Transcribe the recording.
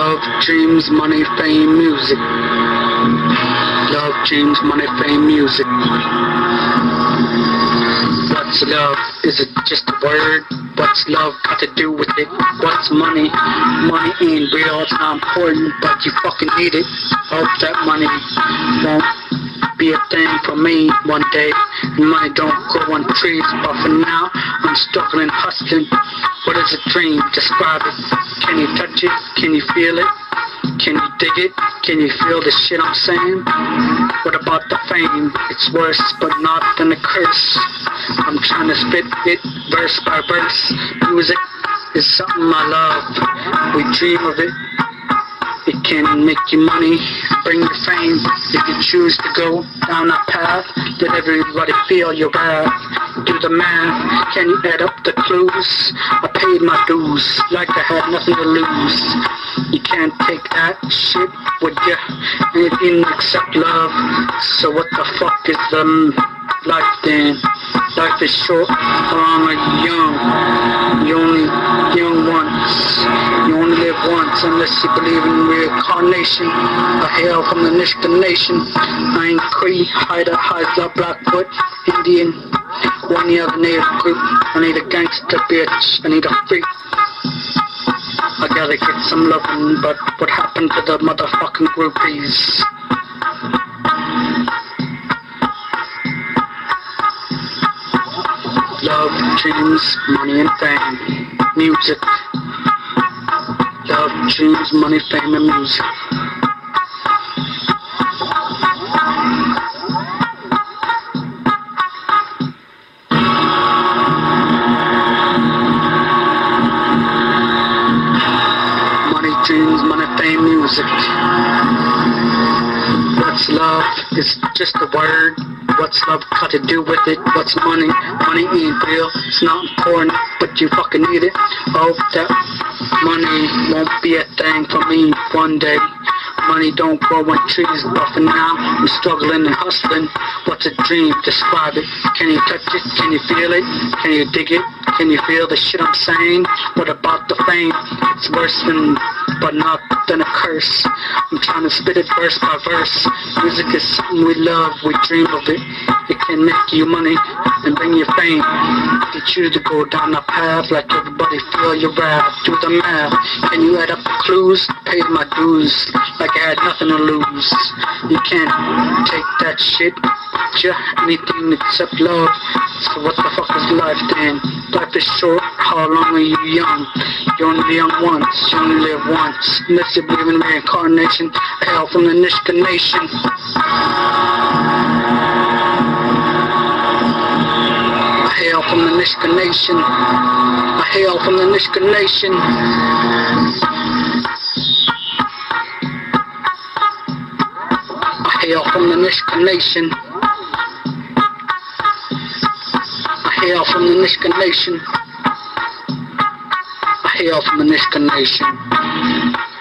Love, dreams, money, fame, music. Love, dreams, money, fame, music. What's love? Is it just a word? What's love got to do with it? What's money? Money ain't real, it's not important, but you fucking need it. Hope that money won't be a thing for me one day. And money don't grow on trees, but for now I'm struggling, hustling. What is a dream? Describe it. Can you touch it? Can you feel it? Can you dig it? Can you feel the shit I'm saying? What about the fame? It's worse, but not than a curse. I'm trying to spit it verse by verse. Music is something I love. We dream of it. It can make you money, bring you fame. If you choose to go down that path, let everybody feel your wrath. Do the math, can you add up the clues? I paid my dues, like I had nothing to lose. You can't take that shit with you, anything except love. So what the fuck is the life then? Life is short, long or young. You only young once. You only live once unless you believe in reincarnation. I hail from the Nishka nation. I ain't Cree, Haida, Haida, Blackfoot, Indian, or any other native group. I need a gangster bitch. I need a freak. I gotta get some loving, but what happened to the motherfucking groupies? Love, dreams, money and fame, music. Love, dreams, money, fame and music. Money, dreams, money, fame, music. What's love? It's just a word. What's love got to do with it? What's money? Money ain't real, it's not important, but you fucking need it. Hope that money won't be a thing for me one day. Money don't grow on trees, but for now I'm struggling and hustling. What's a dream? Describe it. Can you touch it? Can you feel it? Can you dig it? Can you feel the shit I'm saying? What about the fame? It's worse than, but not than a curse. I'm trying to spit it verse by verse. Music is something we love, we dream of it. It can make you money and bring you fame. If you choose to go down the path, like everybody feel your wrath. Do the math. Can you add up the clues? Paid my dues, like I had nothing to lose. You can't take that shit, anything except love. So what the fuck is life then? Life is short, how long are you young? You only young once, you only live once. Unless you believe in reincarnation, I hail from the Nishka nation. I hail from the Nishka nation. I hail from the Nishka nation. I hail from the Nishka nation. I hail from the Nishka nation. I hail from the Nishka nation.